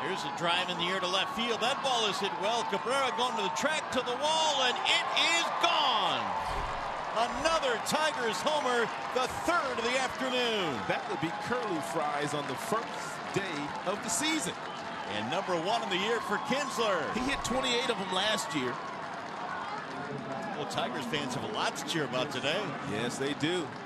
Here's a drive in the air to left field. That ball is hit well. Cabrera going to the track, to the wall, and it is gone. Another Tigers homer, the third of the afternoon. That would be curly fries on the first day of the season. And number 1 in the year for Kinsler. He hit 28 of them last year. Well, Tigers fans have a lot to cheer about today. Yes, they do.